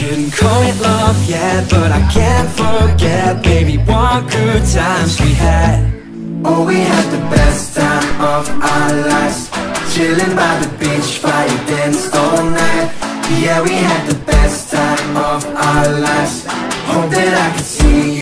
couldn't call it love yet, but I can't forget, baby, what good times we had. Oh, we had the best time of our lives, chilling by the beach, fire danced all night. Yeah, we had the best time of our lives. Hope that I could see